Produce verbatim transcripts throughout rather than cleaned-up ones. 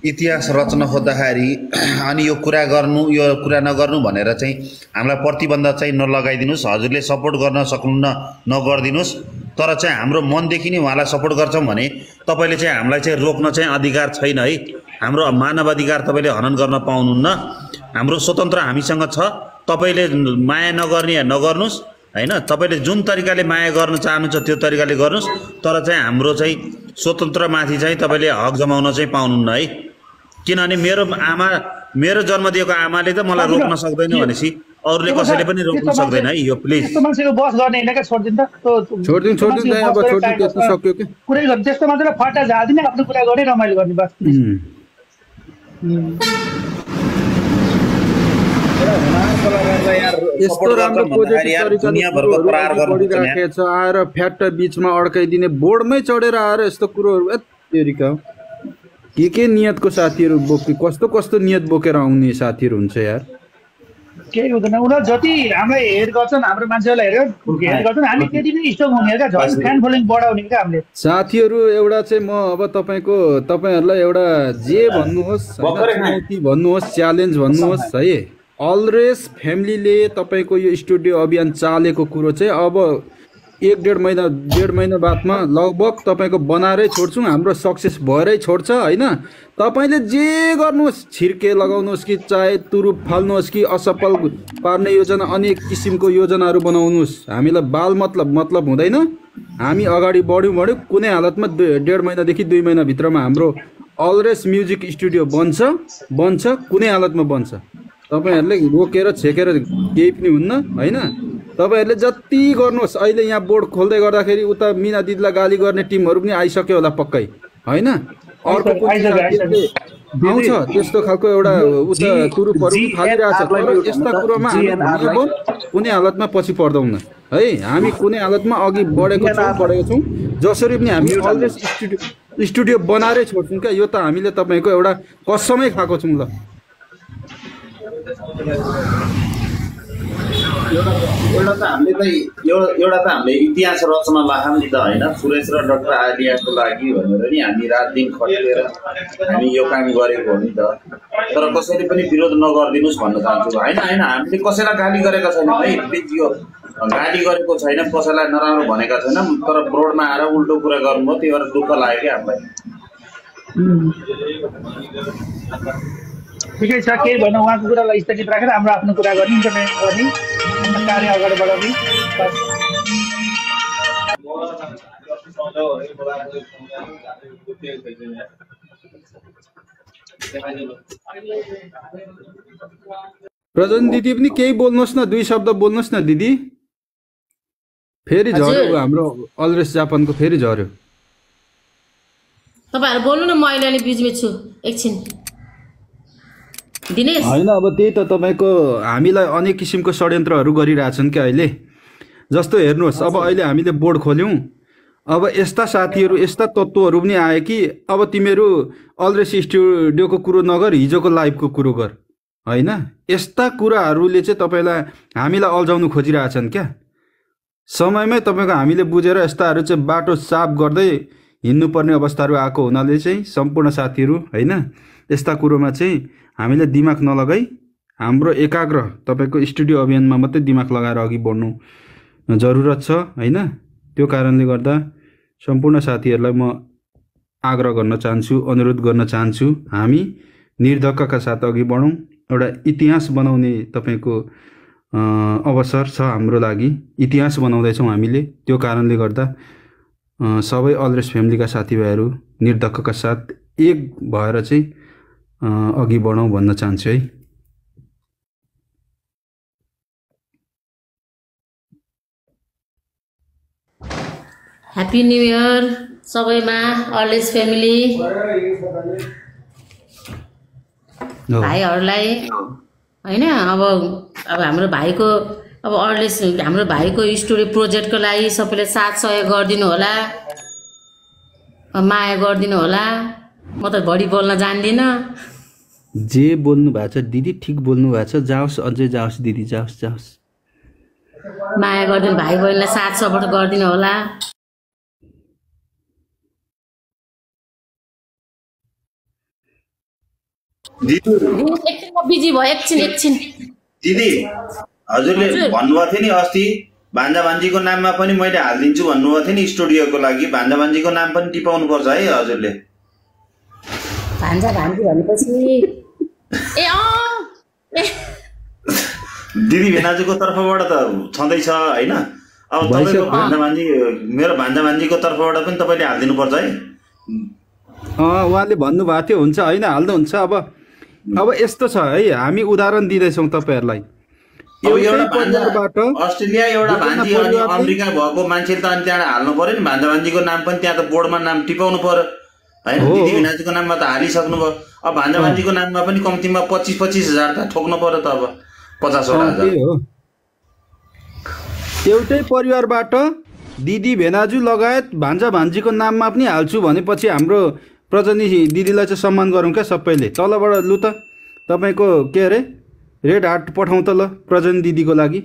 इतिहास रचना खोज्दाखेरि अनि यो कुरा गर्नु यो कुरा नगर्नु भनेर चाहिँ हामीलाई प्रतिबन्ध चाहिँ नलगाइदिनुस्। हजुरले सपोर्ट गर्न सक्नुहुन्न नगर्दिनुस्, तर चाहिँ हाम्रो मनदेखि नै उहाँलाई सपोर्ट गर्छौँ भने तपाईँले चाहिँ हामीलाई चाहिँ रोक्न चाहिँ अधिकार छैन है। हाम्रो मानव अधिकार तपाईँले हनन गर्न पाउनुहुन्न। हाम्रो स्वतन्त्र हामीसँग छ। तपाईँले माया नगर्ने नगर्नुस् हैन, तपाईँले जुन तरिकाले माया गर्न चाहनुहुन्छ त्यो तरिकाले गर्नुस्, तर चाहिँ हाम्रो चाहिँ स्वतन्त्रमाथि चाहिँ तपाईँले हक जमाउन चाहिँ पाउनुहुन्न है। किनभने मेरो आमा मेरो जन्म दिएको आमाले त मलाई रोक्न सक्दैन भनेपछि अरूले कसैले पनि रोक्न सक्दैन है। यो प्लिज त्यस्तो मान्छेको बस गर्ने हैन के, छोड्दिन त। छोड्दिन छोड्दिन दाइ, अब छोड्दिन, त्यस्तो सक्यो के कुरै गर्नु त्यस्तो मान्छेलाई फटा झादिने, आफ्नो कुरा गर्ने, रमाइलो गर्ने बस। यस्तो राम्रो दुनियाँभरको प्रहार गरिराखेको छ, आएर फ्याट बीचमा अड्काइदिने, बोर्डमै चढेर आएर यस्तो कुरोहरू एरिका के के नियतको साथीहरू बोके, कस्तो कस्तो नियत बोकेर आउने साथीहरू हुन्छ यार। केही हुँदैन, उनीहरू जति हामीलाई हेड गर्छन्, हाम्रो मान्छेहरूलाई हेरेर हेड गर्छन्, हामी त्यति नै स्ट्रङ हुने क्या, झन् फ्यान फलोइङ बढाउने क्या हामीले। साथीहरू एउटा चाहिँ म अब तपाईँको तपाईँहरूलाई एउटा जे भन्नुहोस्, चुनौती भन्नुहोस्, च्यालेन्ज भन्नुहोस् है, अलरेज फ्यामिलीले तपाईँको यो स्टुडियो अभियान चालेको कुरो चाहिँ अब एक डेढ महिना डेढ महिना बादमा लगभग तपाईँको बनाएरै छोड्छौँ, हाम्रो सक्सेस भएरै छोड्छ होइन। तपाईँले जे गर्नुहोस्, छिर्के लगाउनुहोस् कि चाहे तुरुप फाल्नुहोस् कि असफल पार्ने योजना, अनेक किसिमको योजनाहरू बनाउनुहोस्, हामीलाई बाल मतलब मतलब हुँदैन। हामी अगाडि बढ्यौँ बढ्यौँ कुनै हालतमा डेढ महिनादेखि दुई महिनाभित्रमा हाम्रो अलरेज म्युजिक स्टुडियो बन्छ बन्छ कुनै हालतमा बन्छ। तपाईँहरूले रोकेर छेकेर केही पनि हुन्न होइन। तपाईँहरूले जति गर्नुहोस्, अहिले यहाँ बोर्ड खोल्दै गर्दाखेरि उता मिना दिदीलाई गाली गर्ने टिमहरू पनि आइसक्यो होला पक्कै होइन। अर्को आउँछ त्यस्तो खालको एउटा उता तुरुपहरू पनि फालिरहेछ, तर यस्ता कुरोमा हामी कुनै हालतमा पछि पर्दैनौँ है। हामी कुनै हालतमा अघि बढेको छौँ बढेको छौँ जसरी पनि हामी अलवेज स्टुडियो स्टुडियो बनाएरै छोड्छौँ क्या। यो त हामीले तपाईँको एउटा कसमै खाएको छौँ ल। एउटा त हामीले त एउटा त हामीले इतिहास रचना लाग्यौँ नि त होइन, सुरेश र डाक्टर आलियाको लागि भनेर नि हामी रात दिन खटेर हामी यो काम गरेको हो नि त। तर कसैले पनि विरोध नगरिदिनुहोस् भन्न चाहन्छु होइन। होइन हामीले कसैलाई गाली गरेका छैनौँ है, प्लिज यो गाली गरेको छैन, कसैलाई नराम्रो भनेका छैनौँ, तर बोर्डमा आएर उल्टो कुरा गर्नुभयो, त्यही भएर दुःख लाग्यो क्या हामीलाई। ठिकै छ, केही भएन, उहाँको कुरालाई स्थगित राखेर हाम्रो आफ्नो कुरा गर्ने, इन्टरनेट गर्ने, कार्य अगाडि बढाउने। प्रजन दिदी पनि केही बोल्नुहोस् न, दुई शब्द बोल्नुहोस् न दिदी। फेरि झऱ्यो हाम्रो अलरेज जापानको, फेरि झऱ्यो। तपाईँहरू बोल्नु न, म अहिले अलि बिचमा छु एकछिन। होइन अब त्यही त तपाईँको हामीलाई अनेक किसिमको षड्यन्त्रहरू गरिरहेछन् क्या अहिले। जस्तो हेर्नुहोस्, अब अहिले हामीले बोर्ड खोल्यौँ, अब यस्ता साथीहरू यस्ता तत्त्वहरू पनि आए कि अब तिमीहरू अलरेज स्टुडियोको कुरो नगर, हिजोको लाइभको कुरो गर होइन। यस्ता कुराहरूले चाहिँ तपाईँलाई हामीलाई अल्झाउनु खोजिरहेछन् क्या। समयमै तपाईँको हामीले बुझेर यस्ताहरू चाहिँ बाटो साफ गर्दै हिँड्नुपर्ने अवस्थाहरू आएको हुनाले चाहिँ सम्पूर्ण साथीहरू होइन, यस्ता कुरोमा चाहिँ हामीले दिमाग नलगाई हाम्रो एकाग्र तपाईँको स्टुडियो अभियानमा मात्रै दिमाग लगाएर अघि बढ्नु जरुरत छ होइन। त्यो कारणले गर्दा सम्पूर्ण साथीहरूलाई म आग्रह गर्न चाहन्छु, अनुरोध गर्न चाहन्छु, हामी निर्धक्कका साथ अघि बढौँ। एउटा इतिहास बनाउने तपाईँको अवसर छ हाम्रो लागि, इतिहास बनाउँदैछौँ हामीले। त्यो कारणले गर्दा सबै अलरेज फ्यामिलीका साथीभाइहरू निर्धक्कका साथ एक भएर चाहिँ अघि बढौँ भन्न चाहन्छु है। ह्याप्पी न्यू इयर सबैमा, अलवेज फ्यामिली भाइहरूलाई होइन। अब अब हाम्रो भाइको अब अलवेज हाम्रो भाइको स्टोरी प्रोजेक्टको लागि सबैले साथ सहयोग गरिदिनु होला, माया गरिदिनु होला। म त बढी बोल्न जान्दिनँ। जे बोल्नु भएको छ दिदी ठिक बोल्नु भएको छ, जाओस् अझै जाओस् दिदी, जाओस् जाओस्। माया गरिदिनु भाइ बहिनीलाई साथ सपोर्ट गरिदिनु होला। दिदी एकछिन म बिजी भयो एकछिन एकछिन दिदी हजुरले हजुर। भन्नुभएको थियो नि अस्ति भान्जा भान्जीको नाममा पनि मैले हालिदिन्छु भन्नुभएको थियो नि स्टुडियोको लागि भान्जा भान्जीको नाम पनि टिपाउनु पर्छ है हजुरले भान्जा भान्जी भनेपछि ए अँ ए दिदी भेनाजुको तर्फबाट त छँदैछ होइन अब तपाईँको भान्जा भान्जी मेरो भान्जा भान्जीको तर्फबाट पनि तपाईँले हालिदिनु पर्छ है अँ उहाँले भन्नुभएको थियो हुन्छ होइन हाल्नुहुन्छ अब अब यस्तो छ है हामी उदाहरण दिँदैछौँ तपाईँहरूलाई अब एउटा एउटै भान्जा परिवारबाट अस्ट्रेलिया एउटा दुईजना भान्जी अनि परिवारले- अमेरिका भएको मान्छेले त अनि त्यहाँ हाल्नु पर्यो नि भान्जा भान्जीको नाम पनि त्यहाँ त बोर्डमा नाम टिपाउनु पर्यो होइन हो, दिदी हो। भेनाजुको नाममा त हालिसक्नु भयो अब भान्जा भान्जीको नाममा पनि कम्तीमा पच्चिस पच्चिस हजार त ठोक्नु पर्यो त अब पचासवटा अँ, हजार त्यही हो एउटै परिवारबाट दिदी भेनाजु लगायत भान्जा भान्जीको नाममा पनि हाल्छु भनेपछि हाम्रो प्रजनी दिदीलाई चाहिँ सम्मान गरौँ क्या सबैले तलबाट लु त तपाईँको के अरे रेड हार्ट पठाउँ त ल प्रजनी दिदीको लागि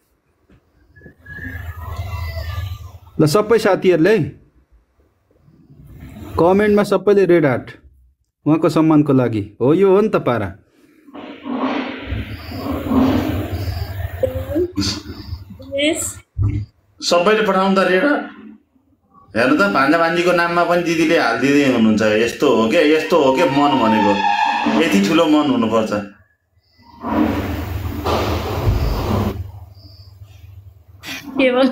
ल सबै साथीहरूले है कमेन्टमा सबैले रेड हार्ट उहाँको सम्मानको लागि हो यो हो नि त पारा यस सबैले पठाउनु त रेड हेर्नु त भान्जा भान्जीको नाममा पनि दिदीले हालिदिँदै हुनुहुन्छ यस्तो हो क्या यस्तो हो क्या मन भनेको यति ठुलो मन हुनुपर्छ केवल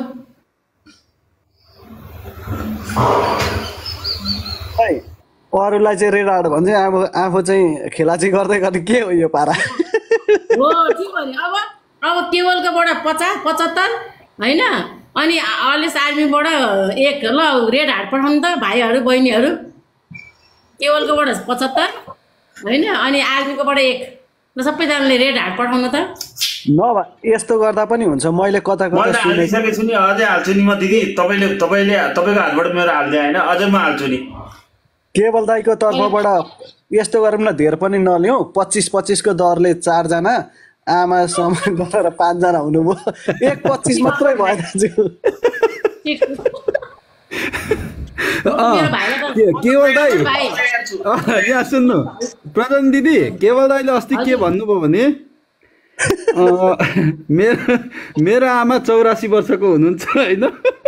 है अरूलाई चाहिँ रेड हार्ट भन्छ अब आफू चाहिँ खेला चाहिँ गर्दै गर्दै के हो यो पारा हो ठिक हो नि अब अब केवलकोबाट पचास पचहत्तर होइन अनि अलिस आर्मीबाट एक ल रेड हार्ट पठाउनु त भाइहरू बहिनीहरू केवलकोबाट पचहत्तर होइन अनि आर्मीकोबाट एक ल सबैजनाले रेड हार्ट पठाउनु त नभए यस्तो गर्दा पनि हुन्छ मैले कता मैले कता त सुनेको हालिसकेको छु नि अझै हाल्छु नि म दिदी तपाईँले तपाईँले तपाईँको हातबाट मेरो हालिदिएँ होइन अझै म हाल्छु नि केवल दाईको तर्फबाट यस्तो गरौँ न धेर पनि नलिउँ पच्चिस पच्चिसको दरले चारजना आमा समान गरेर पाँचजना हुनुभयो एक पच्चिस मात्रै भयो दाजु ठिक अँ, मेरो भाइलाई त- के- केवल दाई भाइ अँ, यहाँ सुन्नु प्रधान दिदी केवल दाईले अस्ति के भन्नुभयो भने अँ, मेरो मेरो आमा चौरासी वर्षको हुनुहुन्छ होइन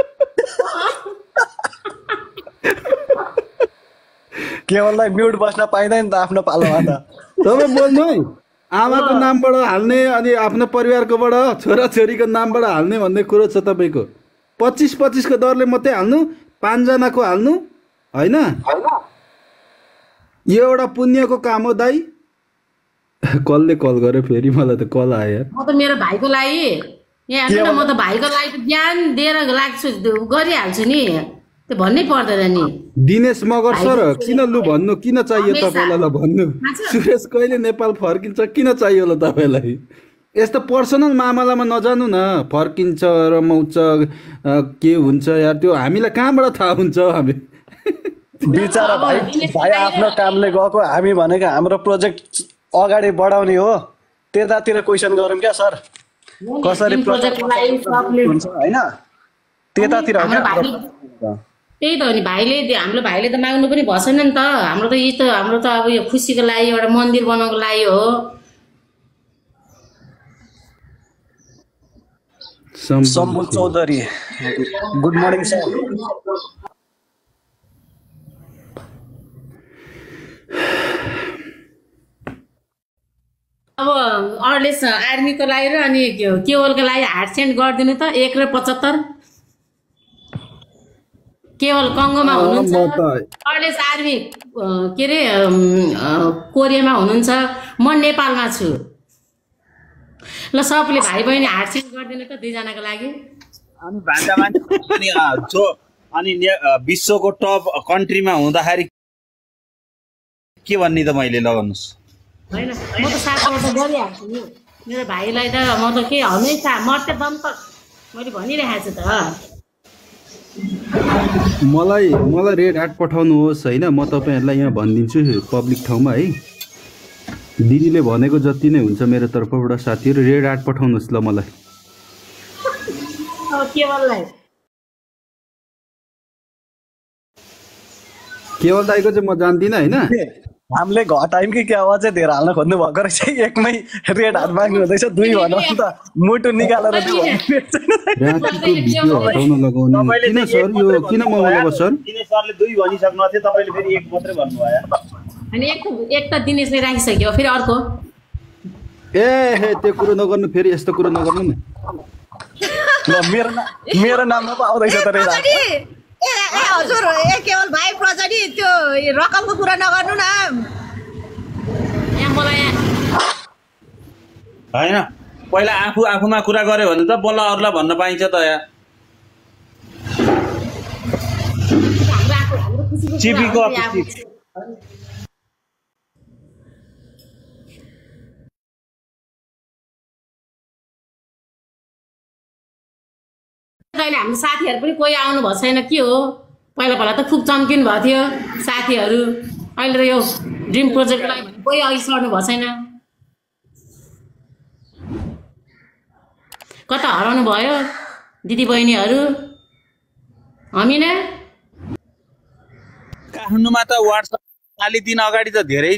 केवललाई म्युट बस्न पाइँदैन त आफ्नो पालोमा त तपाईँ बोल्नु है आमाको नामबाट हाल्ने अनि आफ्नो परिवारकोबाट छोराछोरीको नामबाट हाल्ने भन्ने कुरो छ तपाईँको पच्चिस पच्चिसको दरले मात्रै हाल्नु पाँचजनाको हाल्नु होइन यो एउटा पुण्यको काम हो दाई कसले कल गर्यो फेरि मलाई त कल आयो यार म त मेरो भाइको लागि यहाँ हेर्नु न म त भाइको लागि त ज्ञान दिएर लाग्छु गरिहाल्छु नि त्यो भन्नै पर्दैन नि दिनेश मगर सर किन लु भन्नु किन चाहियो हमेसा। तपाईँलाई ल भन्नु मान्छे- सुरेश कहिले नेपाल फर्किन्छ किन चाहियो ल तपाईँलाई यस्तो पर्सनल मामलामा नजानु न फर्किन्छ रमाउँछ अ, के हुन्छ यार त्यो हामीलाई कहाँबाट थाहा हुन्छ हामी बिचरा अब भाइ दिनेश भाइ भाइले- आफ्नो कामले गएको हामी भनेको हाम्रो प्रोजेक्ट अगाडि बढाउने हो त्यतातिर क्वेसन गरौँ क्या सर कसरी ड्रिम प्रोजेक्टलाई सबले हुन्छ होइन त्यतातिर हो हाम्रो क्या भाइ त्यही त हो नि भाइले हाम्रो भाइले त माग्नु पनि भएन नि त हाम्रो त यी त हाम्रो त अब यो खुसीको लागि एउटा मन्दिर बनाउनको लागि हो Sambul Chaudhary good morning sir अब अरूले आर्मीको लागि र अनि के- केवलको लागि हार्ट सेन्ड गरिदिनु त एक र पचहत्तर केवल कङ्गोमा अँ, हुनुहुन्छ म त- अरूले आर्मी अ, के अरे अम, अ, कोरियामा हुनुहुन्छ म नेपालमा छु ल सबले भाइ बहिनी हार्ट सेन्ड गरिदिनु त दुईजनाको लागि अनि भान्जा भान्जी अनि अ, जो अनि ने- अ, विश्वको टप कन्ट्रीमा हुँदाखेरि के भन्ने त मैले लगाउनुहोस् होइन म त सात वर्ष गरिहाल्छु नि मेरो भाइलाई त म त के हमेसा मर्ते दम त मैले भनिरहेको छु त मलाई मलाई रेड हार्ट पठाउनुहोस् होइन म तपाईँहरूलाई यहाँ भनिदिन्छु पब्लिक ठाउँमा है दिदीले भनेको जति नै हुन्छ मेरो तर्फबाट साथीहरू रेड हार्ट पठाउनुहोस् ल मलाई अब केवललाई केवल दाईको चाहिँ म जान्दिनँ होइन हामीले घटायौँ कि क्या अझै धेरै हाल्न खोज्नु भएको रहेछ एकमै रेड हात माग्नु हुँदैछ दुई भनौँ नि त मुटु निकालेर दिउँ रातिको भिडियो हटाउन लगाउने किन सर यो किन मोबाइल अब सर दिनेश सरले दुई भनिसक्नु थियो तपाईँले फेरि एक मात्रै भन्नुभयो अनि एक एक त दिनेशले राखिसक्यो फेरि अर्को ए हे त्यो कुरो नगर्नु फेरि यस्तो कुरो नगर्नु नि ल मेरो ना मेरो नाममा पो आउँदैछ त रेड हात ए ए हजुर ए केवल भाइ प्रचण्ड त्यो रकमको कुरा नगर्नु न यहाँ मलाई होइन पहिला आफू आफूमा कुरा गर्यो भने त बल्ल अरूलाई भन्न पाइन्छ त यहाँ चिपीको अफिस अहिले हाम्रो साथीहरू पनि कोही आउनु भएको छैन के हो पहिला पहिला त खुब चम्किनु भएको थियो साथीहरू अहिले त यो ड्रिम प्रोजेक्टलाई भने कोही अघि सर्नु भएको छैन कता हराउनु भयो दिदी बहिनीहरू हामी नै काठमाडौँमा त वाट्सएप खाली दिन अगाडि त धेरै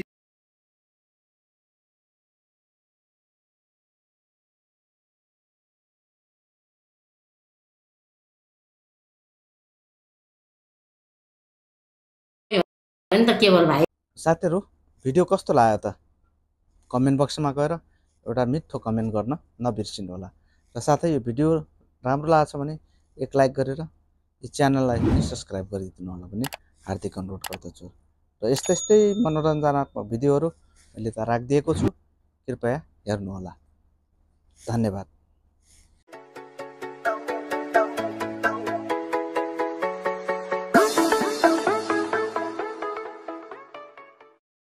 नि त केवल भाइ साथीहरू भिडियो कस्तो लाग्यो त कमेन्ट बक्समा गएर एउटा मिठो कमेन्ट गर्न नबिर्सिनु होला र साथै यो भिडियो राम्रो लाग्छ भने एक लाइक गरेर यो च्यानललाई सब्स्क्राइब गरिदिनु होला भने हार्दिक अनुरोध गर्दछु र यस्तै यस्तै मनोरञ्जनात्मक भिडियोहरू अहिले त राखिदिएको छु कृपया हेर्नुहोला धन्यवाद।